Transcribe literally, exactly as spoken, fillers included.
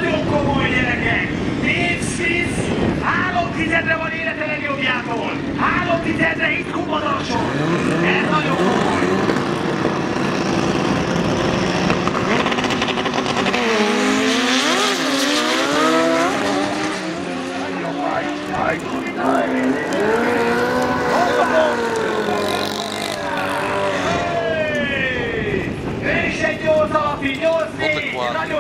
Nagyon komoly gyerekek! Négy Swiss, három tizedre van élete legjobbjától! Három tizedre itt kumbadason! Ez nagyon komoly! Ő is egy nyolc alapi, nyolc négy!